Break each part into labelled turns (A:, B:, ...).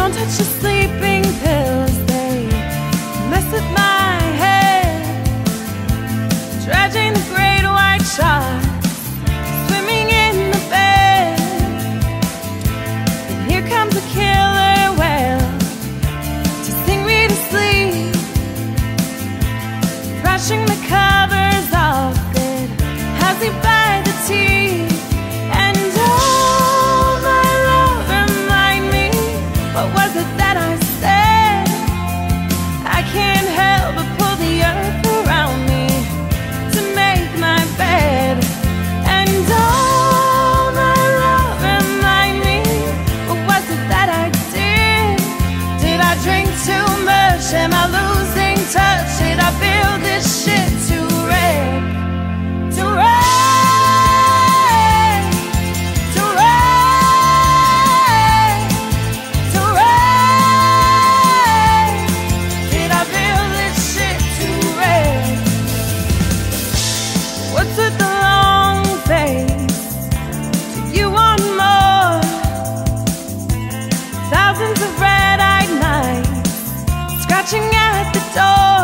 A: Don't touch the sleeping pills, they mess with my head. Dredging the great white shark, swimming in the bed. And here comes a killer whale to sing me to sleep, brushing the covers off it, has me by the teeth. And oh, my love, remind me, what was it that I said? I can't help but pull the earth around me to make my bed. And oh, my love, remind me, what was it that I did? Did I drink too much? Am I losing touch? Did I build this shit to wreck? To wreck? What's with the long face? Do you want more? Thousands of red-eyed nights scratching at the door.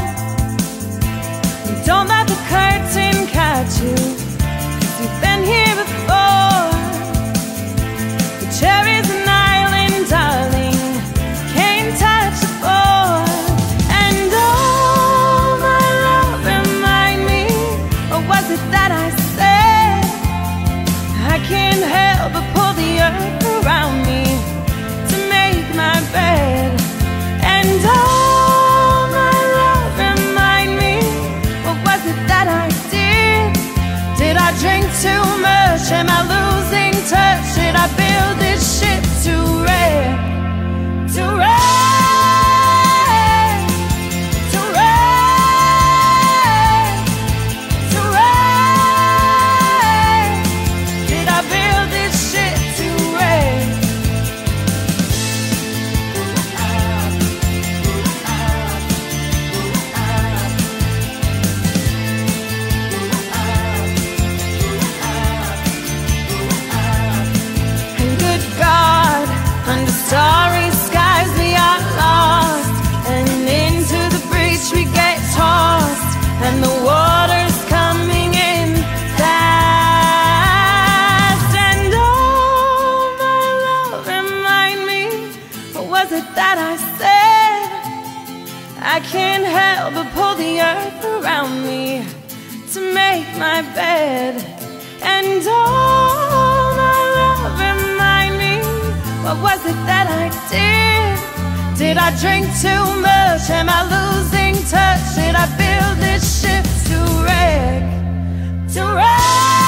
A: Don't let the curtain catch you, 'cause you've been here before. The cherry's an island, darling, can't touch the board. And oh, my love, remind me, what was it that I said? I can't help but pull the earth around me to make my bed. And oh, my love, remind me, what was it that I did? Did I drink too much? Am I losing touch? Did I build this ship to wreck? To wreck? To wreck? To wreck? Did I build this ship to wreck? And good God, under starry skies we are lost, and into the breach we get tossed, and the water's coming in fast. And oh, my love, remind me, what was it that I said? I can't help but pull the earth around me to make my bed. And oh, my love, remind me, what was it that I did? Did I drink too much? Am I losing touch? Did I build this ship to wreck? To wreck?